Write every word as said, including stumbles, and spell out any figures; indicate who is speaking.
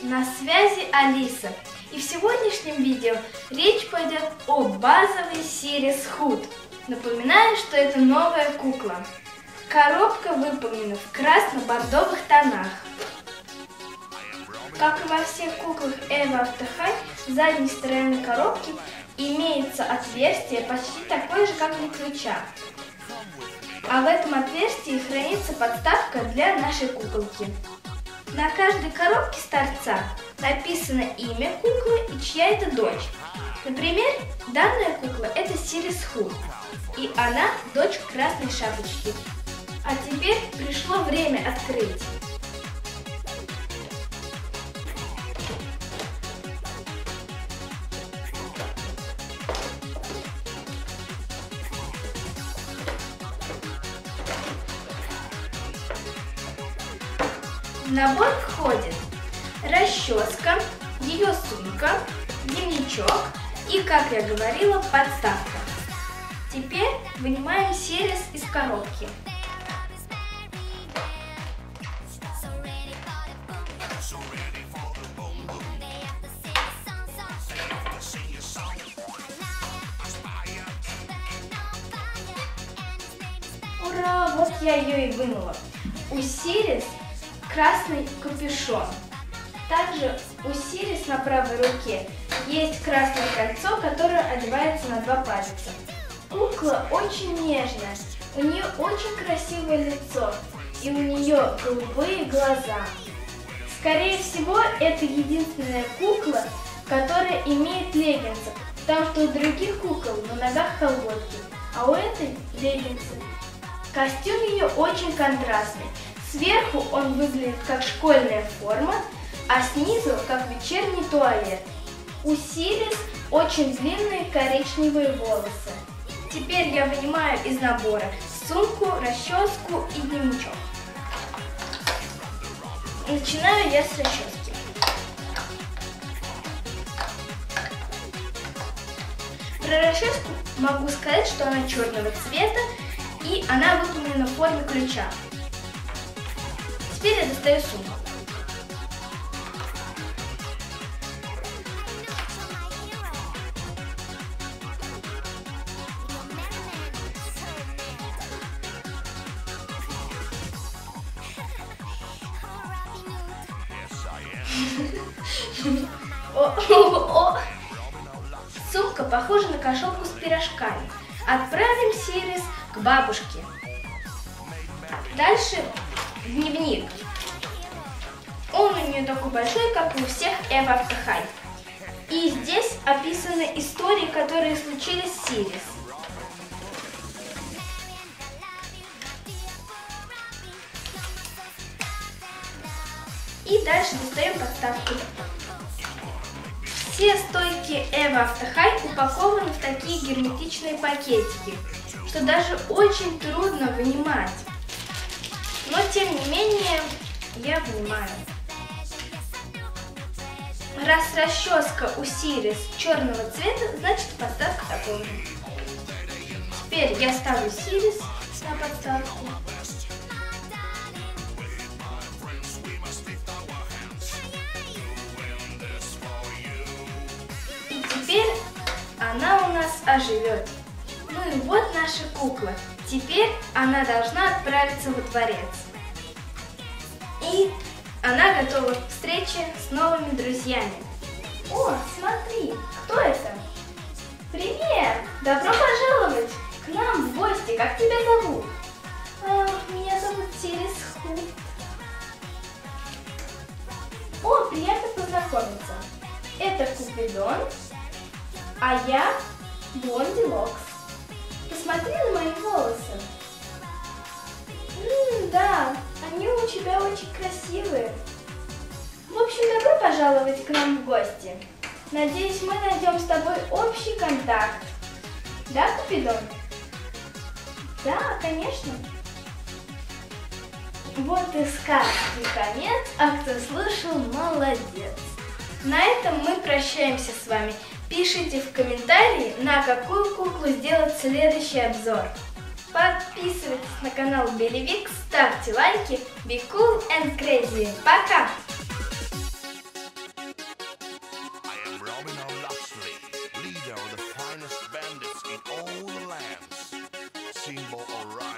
Speaker 1: На связи Алиса, и в сегодняшнем видео речь пойдет о базовой Сирис Худ. Напоминаю, что это новая кукла. Коробка выполнена в красно-бордовых тонах. Как и во всех куклах Эва Автохай, с задней стороны коробки имеется отверстие почти такое же, как для ключа. А в этом отверстии хранится подставка для нашей куколки. На каждой коробке с торца написано имя куклы и чья это дочь. Например, данная кукла – это Сирис Худ, и она дочь Красной Шапочки. А теперь пришло время открыть. В набор входит расческа, ее сумка, дневничок и, как я говорила, подставка. Теперь вынимаем Сирис из коробки. Ура! Вот я ее и вынула. У Сирис красный капюшон. Также у Сирис на правой руке есть красное кольцо, которое одевается на два пальца. Кукла очень нежная, у нее очень красивое лицо и у нее голубые глаза. Скорее всего, это единственная кукла, которая имеет леггинсы, потому что у других кукол на ногах колготки, а у этой леггинсы. Костюм ее очень контрастный. Сверху он выглядит как школьная форма, а снизу как вечерний туалет. У Сирис очень длинные коричневые волосы. Теперь я вынимаю из набора сумку, расческу и дневничок. Начинаю я с расчески. Про расческу могу сказать, что она черного цвета и она выполнена в форме ключа. Теперь я достаю сумку. О, о, о. Сумка похожа на кошелку с пирожками. Отправим Сирис к бабушке. Дальше дневник. Он у нее такой большой, как и у всех Эва Автохай. И здесь описаны истории, которые случились с Сирис. И дальше достаем подставку. Все стойки Эва Автохай упакованы в такие герметичные пакетики, что даже очень трудно вынимать. Но тем не менее я вынимаю. Раз расческа у Сирис черного цвета, значит подставка такой же. Теперь я ставлю Сирис на подставку. И теперь она у нас оживет. Ну и вот наша кукла. Теперь она должна отправиться во дворец. И она готова к встрече с новыми друзьями. О, смотри, кто это? Привет! Добро пожаловать к нам в гости. Как тебя зовут? А, меня зовут Сирис Худ. О, приятно познакомиться. Это Купидон, а я Блонди Локс. Посмотри на мои волосы. М-м, да, они у тебя очень красивые. В общем, добро пожаловать к нам в гости. Надеюсь, мы найдем с тобой общий контакт. Да, Купидон? Да, конечно. Вот и сказки конец, а кто слушал, молодец. На этом мы прощаемся с вами. Пишите в комментарии, на какую куклу сделать следующий обзор. Подписывайтесь на канал Беливик, ставьте лайки. Be cool and crazy. Пока!
Speaker 2: alright.